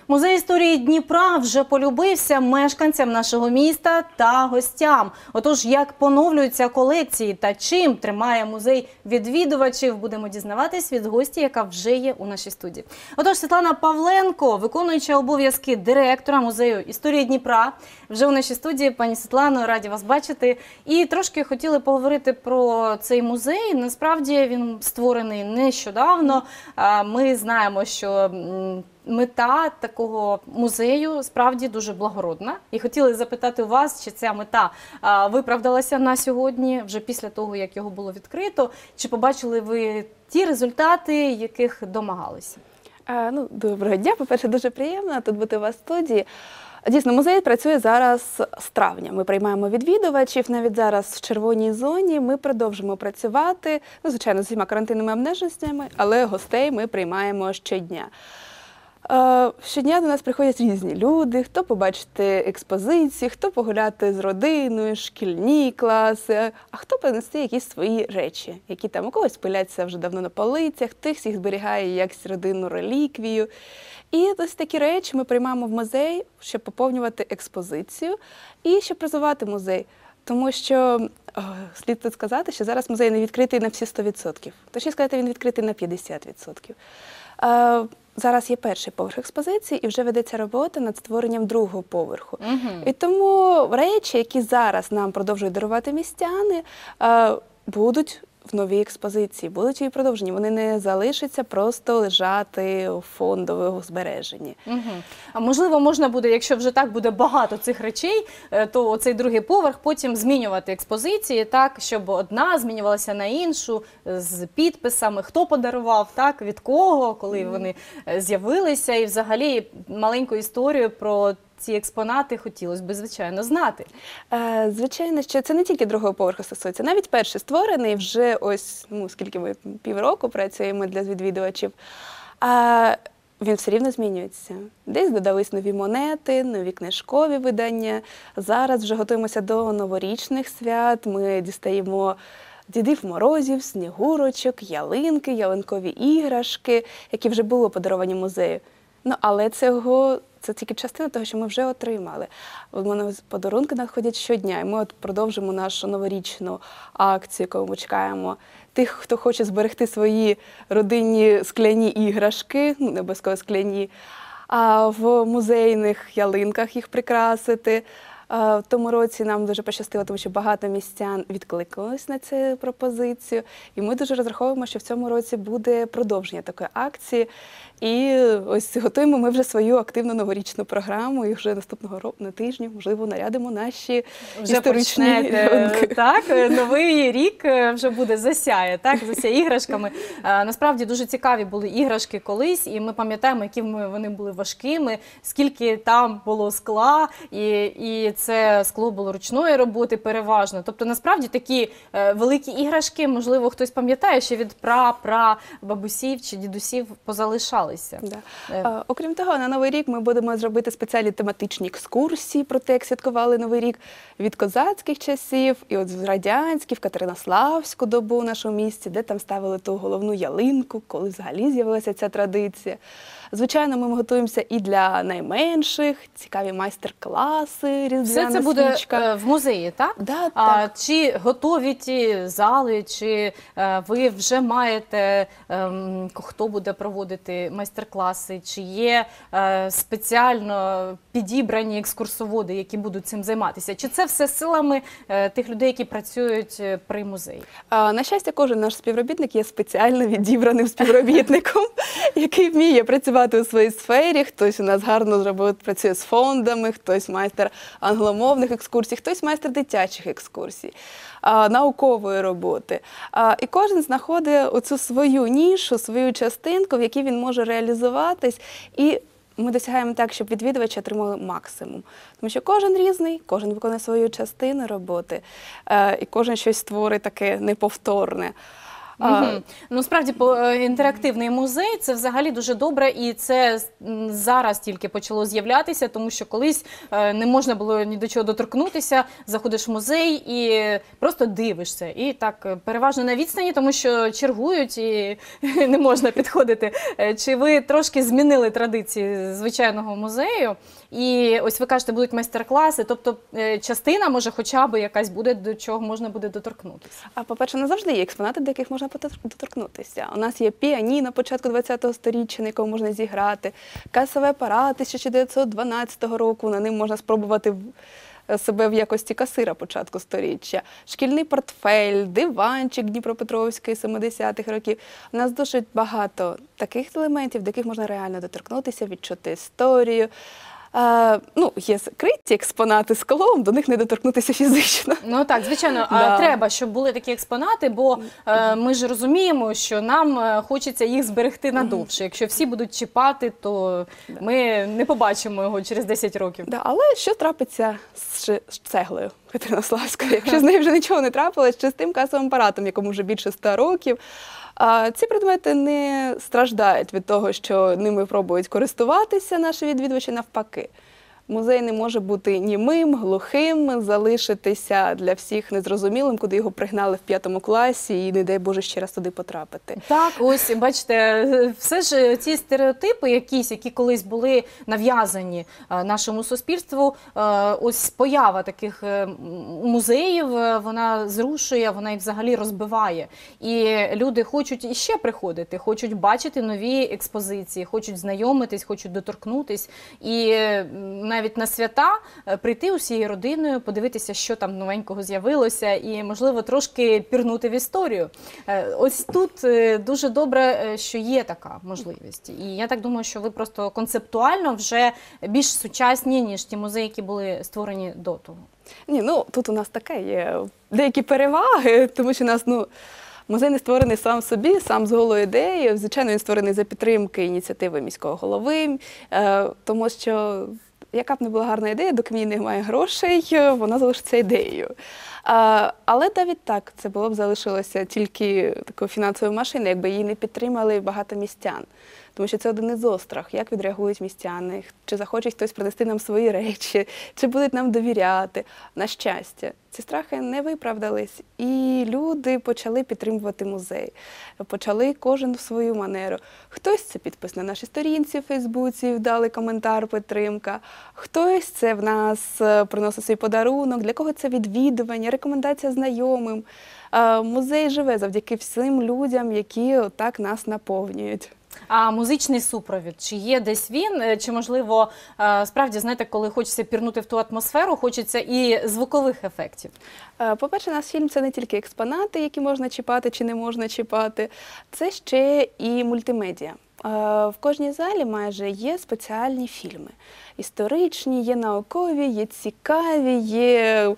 Музей історії Дніпра вже полюбився мешканцям нашого міста та гостям. Отож, як поновлюються колекції та чим тримає музей відвідувачів, будемо дізнаватись від гості, яка вже є у нашій студії. Отож, Світлана Павленко, виконуюча обов'язки директора музею історії Дніпра, вже у нашій студії. Пані Світлано, раді вас бачити. І трошки хотіли поговорити про цей музей. Насправді він створений нещодавно. Ми знаємо, що мета такого музею справді дуже благородна. І хотіли запитати у вас, чи ця мета виправдалася на сьогодні, вже після того, як його було відкрито. Чи побачили ви ті результати, яких домагалися? Доброго дня. По-перше, дуже приємно тут бути у вас в студії. Дійсно, музей працює зараз з травня. Ми приймаємо відвідувачів. Навіть зараз в червоній зоні ми продовжимо працювати, звичайно, з усіма карантинними обмеженнями, але гостей ми приймаємо щодня. Щодня до нас приходять різні люди, хто побачити експозиції, хто погуляти з родиною, шкільні класи, а хто принести якісь свої речі, які там у когось пиляться вже давно на полицях, хтось їх зберігає як родинну реліквію. І ось такі речі ми приймаємо в музей, щоб поповнювати експозицію і щоб розвивати музей. Тому що, слід тут сказати, що зараз музей не відкритий на всі 100%. Точніше сказати, він відкритий на 50%. Зараз є перший поверх експозиції і вже ведеться робота над створенням другого поверху. І тому речі, які зараз нам продовжують дарувати містяни, будуть в новій експозиції, будуть її продовжені. Вони не залишаться просто лежати у фондовому збереженні. А можливо, можна буде, якщо вже так буде багато цих речей, то оцей другий поверх потім змінювати експозиції, так, щоб одна змінювалася на іншу, з підписами, хто подарував, так, від кого, коли вони з'явилися, і взагалі маленьку історію про ці експонати хотілося б, звичайно, знати. Звичайно, що це не тільки другого поверху стосується. Навіть перший створений вже ось, скільки ми півроку працюємо для відвідувачів, він все рівно змінюється. Десь додались нові монети, нові книжкові видання. Зараз вже готуємося до новорічних свят. Ми дістаємо Дідів Морозів, Снігурочок, ялинки, ялинкові іграшки, які вже були подаровані музею. Але це тільки частина того, що ми вже отримали. Подарунки надходять щодня, і ми продовжимо нашу новорічну акцію, яку ми чекаємо тих, хто хоче зберегти свої родинні скляні іграшки, не обов'язково скляні, а в музейних ялинках їх прикрасити. В тому році нам дуже пощастило, тому що багато містян відкликнулись на цю пропозицію. І ми дуже розраховуємо, що в цьому році буде продовження такої акції. І ось готуємо ми вже свою активну новорічну програму. І вже наступного року, на тижні, можливо, нарядимо наші історичні ялинки. Так, новий рік вже буде засяє, так, засяє іграшками. Насправді дуже цікаві були іграшки колись, і ми пам'ятаємо, які вони були важкими, скільки там було скла, і це скло було ручної роботи переважно. Тобто, насправді, такі великі іграшки, можливо, хтось пам'ятає, що від бабусів чи дідусів позалишалися. Окрім того, на Новий рік ми будемо зробити спеціальні тематичні екскурсії про те, як святкували Новий рік від козацьких часів, і от з радянських, в Катеринославську добу в нашому місті, де там ставили ту головну ялинку, коли взагалі з'явилася ця традиція. Звичайно, ми готуємося і для найменших, цікаві майстер-класи, різдвяна свічка. Все це буде в музеї, так? Так. Чи готові ті зали, чи ви вже маєте, хто буде проводити майстер-класи, чи є спеціально підібрані екскурсоводи, які будуть цим займатися? Чи це все силами тих людей, які працюють при музеї? На щастя, кожен наш співробітник є спеціально відібраним співробітником, який вміє працювати у своїй сфері. Хтось у нас гарно працює з фондами, хтось майстер англомовних екскурсій, хтось майстер дитячих екскурсій, наукової роботи. І кожен знаходить оцю свою нішу, свою частинку, в якій він може реалізуватись. І ми досягаємо так, щоб відвідувачі отримали максимум. Тому що кожен різний, кожен виконує свою частину роботи, і кожен щось створить таке неповторне. Мгм. Ну, справді, інтерактивний музей – це взагалі дуже добре, і це зараз тільки почало з'являтися, тому що колись не можна було ні до чого доторкнутися, заходиш в музей і просто дивишся. І так, переважно на відстані, тому що чергують і не можна підходити. Чи ви трошки змінили традиції звичайного музею? І ось ви кажете, будуть майстер-класи, тобто частина, може, хоча б якась буде, до чого можна буде доторкнутися. А по-перше, не завжди є експонати, до яких можна доторкнутися. У нас є піаніно початку ХХ століття, на якому можна зіграти, касовий апарат 1912 року, на ним можна спробувати себе в якості касира початку сторіччя, шкільний портфель, диванчик Дніпропетровський 70-х років. У нас дуже багато таких елементів, до яких можна реально доторкнутися, відчути історію. Є закриті експонати з склом, до них не доторкнутися фізично. Ну так, звичайно, треба, щоб були такі експонати, бо ми ж розуміємо, що нам хочеться їх зберегти надовше. Якщо всі будуть чіпати, то ми не побачимо його через 10 років. Але що трапиться з цеглою Катеринославською, якщо з нею вже нічого не трапилось, чи з тим касовим апаратом, якому вже більше 100 років. Ці предмети не страждають від того, що ними пробують користуватися наші відвідувачі, навпаки. Музей не може бути німим, глухим, залишитися для всіх незрозумілим, куди його пригнали в 5 класі і, не дай Боже, ще раз туди потрапити. Так, ось, бачите, все ж ці стереотипи якісь, які колись були нав'язані нашому суспільству, ось поява таких музеїв, вона зрушує, вона їх взагалі розбиває. І люди хочуть іще приходити, хочуть бачити нові експозиції, хочуть знайомитись, хочуть доторкнутись. І навіть на свята прийти усією родиною, подивитися, що там новенького з'явилося, і, можливо, трошки пірнути в історію. Ось тут дуже добре, що є така можливість. І я так думаю, що ви просто концептуально вже більш сучасні, ніж ті музеї, які були створені до того. Тут у нас таке є деякі переваги, тому що у нас, музей не створений сам собі, сам з голою ідеєю. Звичайно, він створений за підтримки ініціативи міського голови, тому що яка б не була гарна ідея, доки в ній немає грошей, вона залишиться ідеєю. Але навіть так, це було б залишилося тільки такою фінансовою машиною, якби її не підтримали багато містян. Тому що це один із острах, як відреагують містяни, чи захоче хтось принести нам свої речі, чи будуть нам довіряти. На щастя, ці страхи не виправдались, і люди почали підтримувати музей. Почали кожен в свою манеру. Хтось це підпис на нашій сторінці в Фейсбуці, вдалий коментар, підтримка. Хтось це в нас приносить свій подарунок, для кого це відвідування, рекомендація знайомим. Музей живе завдяки всім людям, які так нас наповнюють. А музичний супровід, чи є десь він, чи, можливо, справді, знаєте, коли хочеться пірнути в ту атмосферу, хочеться і звукових ефектів? По-перше, наш фільм – це не тільки експонати, які можна чіпати чи не можна чіпати, це ще і мультимедіа. В кожній залі майже є спеціальні фільми. Історичні, є наукові, є цікаві, є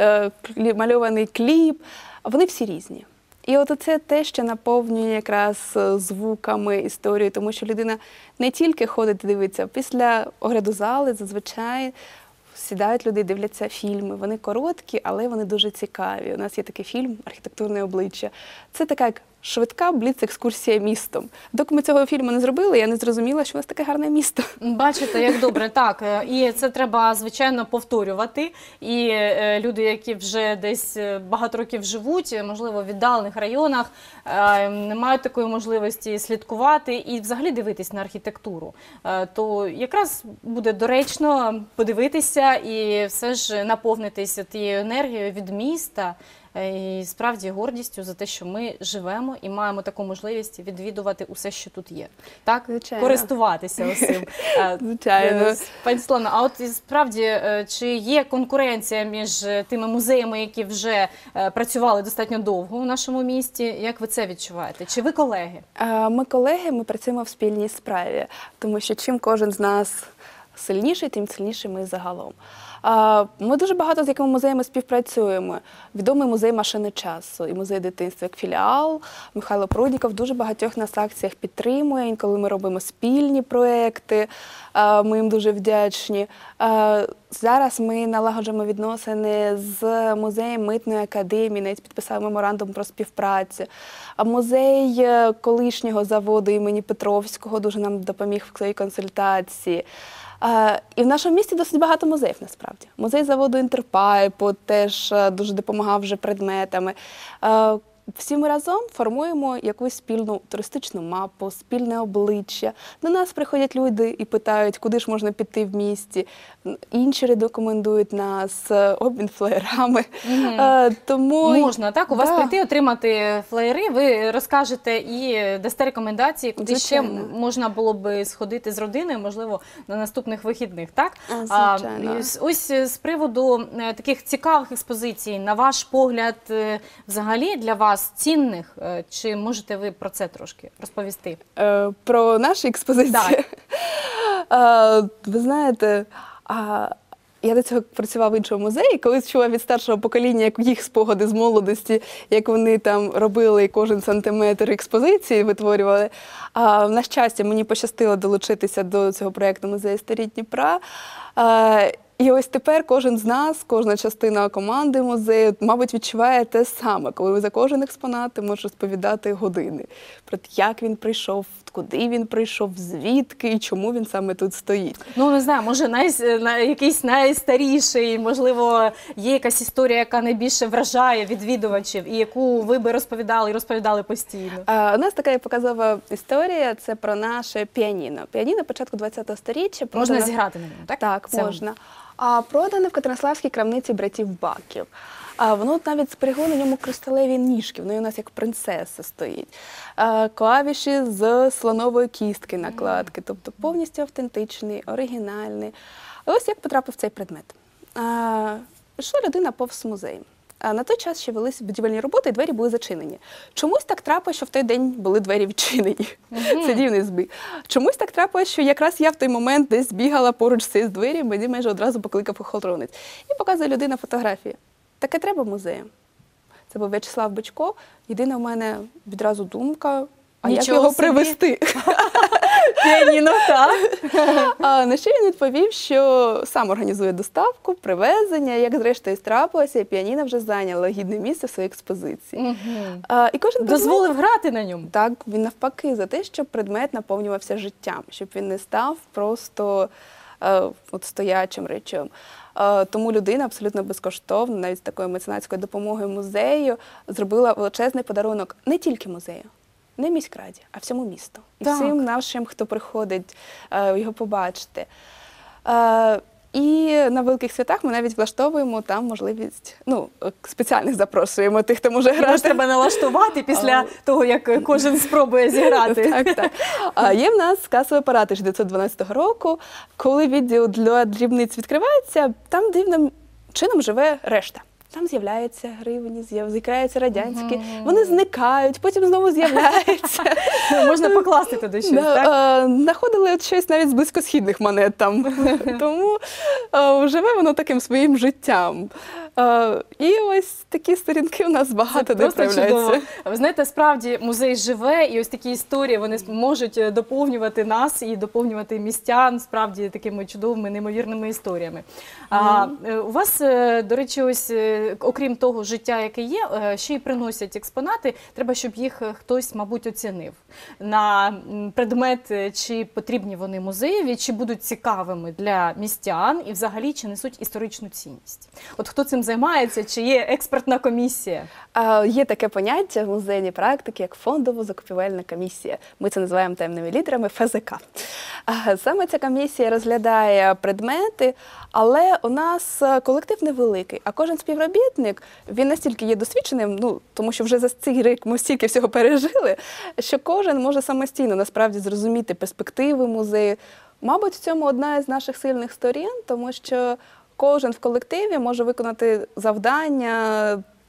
мальований кліп. Вони всі різні. І от це те, що наповнює якраз звуками історію, тому що людина не тільки ходить і дивиться, після огляду зали зазвичай сідають люди, дивляться фільми. Вони короткі, але вони дуже цікаві. У нас є такий фільм «Архітектурне обличчя». Це така як швидка бліц-екскурсія містом. Доки ми цього фільму не зробили, я не зрозуміла, що у нас таке гарне місто. Бачите, як добре, так. І це треба, звичайно, повторювати. І люди, які вже десь багато років живуть, можливо, в віддалених районах, не мають такої можливості слідкувати і взагалі дивитись на архітектуру. То якраз буде доречно подивитися і все ж наповнитися тією енергією від міста, і справді гордістю за те, що ми живемо і маємо таку можливість відвідувати усе, що тут є. Так? Звичайно. Користуватися усім. Звичайно. Пані Світлано, а от справді, чи є конкуренція між тими музеями, які вже працювали достатньо довго у нашому місті? Як ви це відчуваєте? Чи ви колеги? Ми колеги, ми працюємо в спільній справі, тому що чим кожен з нас сильніший, тим сильніший ми загалом. Ми дуже багато з якими музеями співпрацюємо. Відомий музей машини часу і музей дитинства як філіал. Михайло Прудніков дуже багатьох нас акціях підтримує. Інколи ми робимо спільні проекти, ми їм дуже вдячні. Зараз ми налагоджуємо відносини з музеєм Митної академії, навіть підписали меморандум про співпрацю. А музей колишнього заводу імені Петровського дуже нам допоміг в своїй консультації. І в нашому місті досить багато музеїв, насправді. Музей заводу Інтерпайпу теж дуже допомагав вже предметами. Всі ми разом формуємо якусь спільну туристичну мапу, спільне обличчя. До нас приходять люди і питають, куди ж можна піти в місті. Інші рекомендують нас, обмін флеєрами. Тому можна, так? У вас прийти, отримати флеєри, ви розкажете і дасте рекомендації, куди ще можна було б сходити з родиною, можливо, на наступних вихідних, так? Звичайно. Ось з приводу таких цікавих експозицій, на ваш погляд, взагалі для вас цінних, чи можете ви про це трошки розповісти? Про наші експозиції? Так. Ви знаєте, я до цього працювала в іншому музеї, колись чула від старшого покоління, як їх спогади з молодості, як вони там робили кожен сантиметр експозиції, витворювали. На щастя, мені пощастило долучитися до цього проєкту «Музей історії Дніпра». І ось тепер кожен з нас, кожна частина команди музею, мабуть, відчуває те саме, коли ви за кожен експонат можете розповідати години про те, як він прийшов, куди він прийшов, звідки і чому він саме тут стоїть. Ну, не знаю, може якийсь найстаріший, можливо, є якась історія, яка найбільше вражає відвідувачів і яку ви би розповідали і розповідали постійно. У нас така показова історія, це про наше піаніно. Піаніно початку ХХ століття. Можна зіграти на ньому, так? Так, можна. Продане в Катеринославській крамниці братів Баків. Воно навіть зберегло на ньому кришталеві ніжки, воно у нас як принцеса стоїть. Клавіші з слонової кістки накладки, тобто повністю автентичний, оригінальний. Ось як потрапив цей предмет. Йшла людина повз музей. На той час ще велися будівельні роботи, і двері були зачинені. Чомусь так трапилось, що в той день були двері відчинені. Це дивний збіг. Чомусь так трапилось, що якраз я в той момент десь бігала поруч з цією дверю, мені майже одразу покликав охоронець. І показує людина фотографії. Таке треба музею. Це був В'ячеслав Бичко. Єдина в мене відразу думка, а як його привезти? Піаніно, так. На що він відповів, що сам організує доставку, привезення, як зрештою трапилося, і піаніно вже зайняло гідне місце в своїй експозиції. І кожен дозволив грати на ньому? Так, він навпаки за те, щоб предмет наповнювався життям, щоб він не став просто стоячим речем. Тому людина абсолютно безкоштовно, навіть з такою меценатською допомогою музею, зробила величезний подарунок не тільки музею, не міськраді, а всьому місту. І всім нашим, хто приходить його побачити. І на Великих Святах ми навіть влаштовуємо там можливість, спеціальних запрошуємо тих, хто може грати. Треба налаштувати після того, як кожен спробує зіграти. Так. Є в нас касовий апарат 1912 року. Коли відділ для дрібниць відкривається, там дивним чином живе решта. Там з'являються гривні, з'являються радянські, вони зникають, потім знову з'являються. Можна покласти туди щось, так? Знаходили щось навіть з близькосхідних монет там. Тому живе воно таким своїм життям. І ось такі сторінки у нас багато де проявляються. Ви знаєте, справді музей живе, і ось такі історії, вони можуть доповнювати нас і доповнювати містян, справді, такими чудовими, неймовірними історіями. У вас, до речі, ось, окрім того життя, яке є, ще й приносять експонати, треба, щоб їх хтось, мабуть, оцінив. На предмет, чи потрібні вони музеєві, чи будуть цікавими для містян, і взагалі, чи несуть історичну цінність. От хто цим займається, чи є експертна комісія? Є таке поняття в музейній практиці, як фондово-закупівельна комісія. Ми це називаємо темними літерами ФЗК. Саме ця комісія розглядає предмети, але у нас колектив невеликий, а кожен співробітник, він настільки є досвідченим, тому що вже за цей рік ми стільки всього пережили, що кожен може самостійно насправді зрозуміти перспективи музею. Мабуть, в цьому одна із наших сильних сторін, тому що кожен в колективі може виконати завдання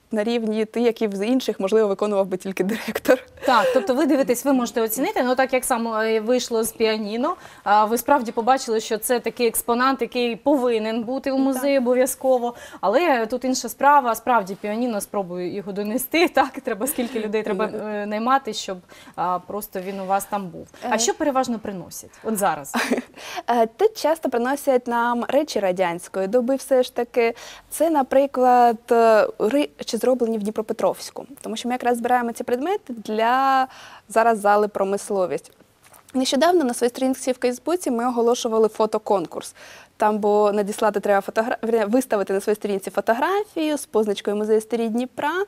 на рівні тих, які в інших, можливо, виконував би тільки директор. Так, тобто ви дивитесь, ви можете оцінити, ну так як саме вийшло з піаніно, ви справді побачили, що це такий експонат, який повинен бути у музеї обов'язково, але тут інша справа, справді піаніно, спробую його донести, так, треба скільки людей треба наймати, щоб просто він у вас там був. А що переважно приносять, от зараз? Тут часто приносять нам речі радянської доби все ж таки. Це, наприклад, речі зроблені в Дніпропетровську, тому що ми якраз збираємо ці предмети для зараз зали «Промисловість». Нещодавно на своїй сторінці в Фейсбуці ми оголошували фотоконкурс. Там було надіслати треба виставити на своїй сторінці фотографію з позначкою «Музей історії Дніпра».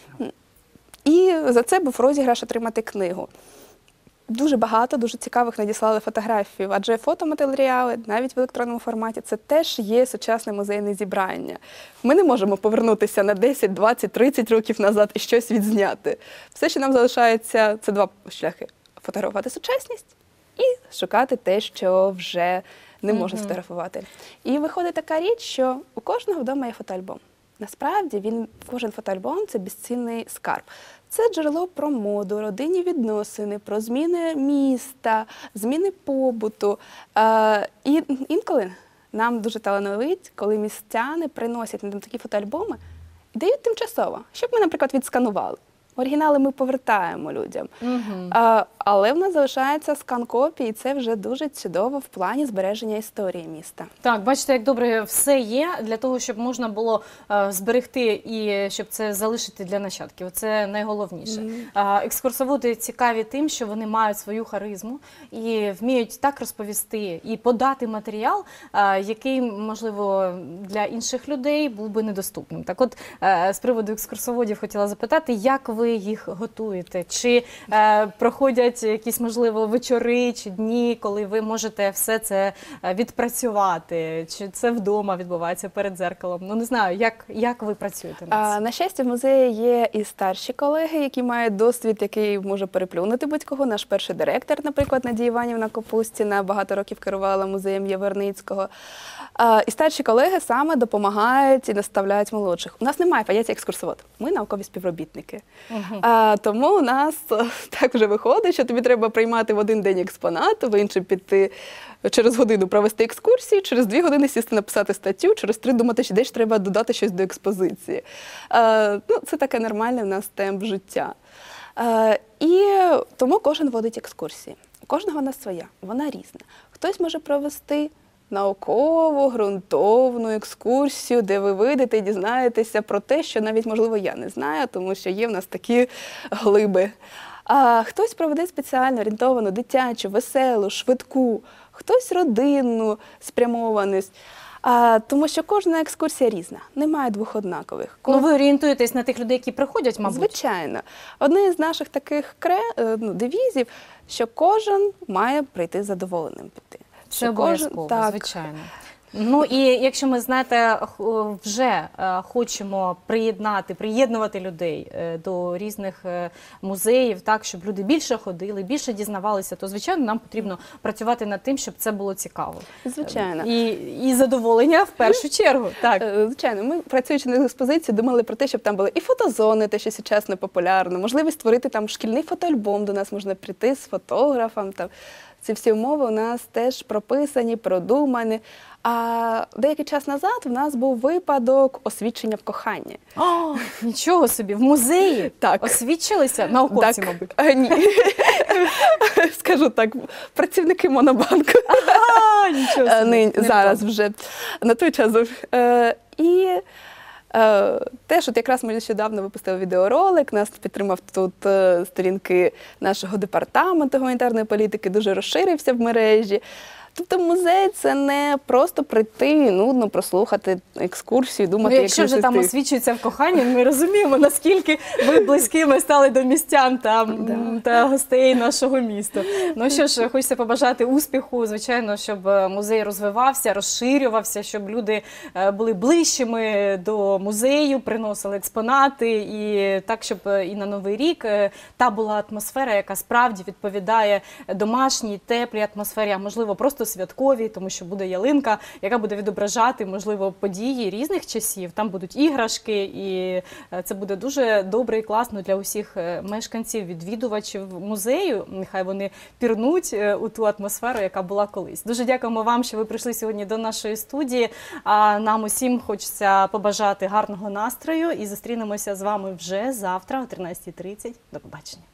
І за це був розіграш отримати книгу. Дуже багато, дуже цікавих надіслали фотографій, адже фотоматеріали, навіть в електронному форматі, це теж є сучасне музейне зібрання. Ми не можемо повернутися на 10, 20, 30 років назад і щось відзняти. Все, що нам залишається, це два шляхи – фотографувати сучасність і шукати те, що вже не можна сфотографувати. І виходить така річ, що у кожного вдома є фотоальбом. Насправді, кожен фотоальбом – це безцінний скарб. Це джерело про моду, родинні відносини, про зміни міста, зміни побуту. І інколи нам дуже талановить, коли містяни приносять нам такі фотоальбоми і дають тимчасово, щоб ми, наприклад, відсканували. Оригінали ми повертаємо людям. Але в нас залишається скан-копії, і це вже дуже чудово в плані збереження історії міста. Так, бачите, як добре все є для того, щоб можна було зберегти і щоб це залишити для нащадків. Це найголовніше. Екскурсоводи цікаві тим, що вони мають свою харизму і вміють так розповісти і подати матеріал, який, можливо, для інших людей був би недоступним. Так от, з приводу екскурсоводів хотіла запитати, як ви їх готуєте? Чи проходять якісь, можливо, вечори чи дні, коли ви можете все це відпрацювати? Чи це вдома відбувається перед дзеркалом? Ну, не знаю, як ви працюєте над цим? На щастя, в музеї є і старші колеги, які мають досвід, який може переплюнути будь-кого. Наш перший директор, наприклад, Надія Іванівна Капустіна, багато років керувала музеєм Яворницького. І старші колеги саме допомагають і наставляють молодших. У нас немає поняття екскурсовод, ми наукові співробітники. Тому у нас так вже виходить, що тобі треба приймати в один день експонат, в інший піти через годину провести екскурсії, через 2 години сісти написати статтю, через 3 думати, що десь треба додати щось до експозиції. Це таке нормальне в нас темп життя. І тому кожен водить екскурсії. У кожного вона своя, вона різна. Хтось може провести наукову, ґрунтовну екскурсію, де ви вийдете і дізнаєтеся про те, що навіть, можливо, я не знаю, тому що є в нас такі глиби. А хтось проведе спеціально орієнтовану, дитячу, веселу, швидку, хтось родинну спрямованість. Тому що кожна екскурсія різна, немає 2 однакових. Ну, ви орієнтуєтесь на тих людей, які приходять, мабуть? Звичайно. Одне з наших таких девізів, що кожен має прийти задоволеним піти. Це обов'язково, звичайно. Ну і якщо ми, знаєте, вже хочемо приєднувати людей до різних музеїв, так, щоб люди більше ходили, більше дізнавалися, то, звичайно, нам потрібно працювати над тим, щоб це було цікаво. Звичайно. І задоволення в першу чергу. Так. Звичайно. Ми, працюючи на експозиції, думали про те, щоб там були і фотозони, те, що сучасно популярно, можливість створити там шкільний фотоальбом, до нас можна прийти з фотографом. Там. Ці всі умови у нас теж прописані, продумані. А деякий час назад в нас був випадок освідчення в коханні. О, нічого собі, в музеї? Так. Освідчилися? Науковці, так. мабуть? Ні. Скажу так, працівники Монобанку. Нічого собі. Зараз вже, на той час. І теж от якраз ми нещодавно випустили відеоролик, нас підтримав тут сторінки нашого департаменту гуманітарної політики, дуже розширився в мережі. Тобто музей – це не просто прийти, нудно прослухати екскурсію, думати, як якщо вже там освічується в коханні, ми розуміємо, наскільки ви близькими стали до містян та гостей нашого міста. Ну що ж, хочеться побажати успіху, звичайно, щоб музей розвивався, розширювався, щоб люди були ближчими до музею, приносили експонати, і так, щоб і на Новий рік та була атмосфера, яка справді відповідає домашній, теплій атмосфері, а можливо, просто просто святкові, тому що буде ялинка, яка буде відображати, можливо, події різних часів. Там будуть іграшки, і це буде дуже добре і класно для усіх мешканців, відвідувачів музею. Нехай вони пірнуть у ту атмосферу, яка була колись. Дуже дякуємо вам, що ви прийшли сьогодні до нашої студії. А нам усім хочеться побажати гарного настрою і зустрінемося з вами вже завтра о 13:30. До побачення.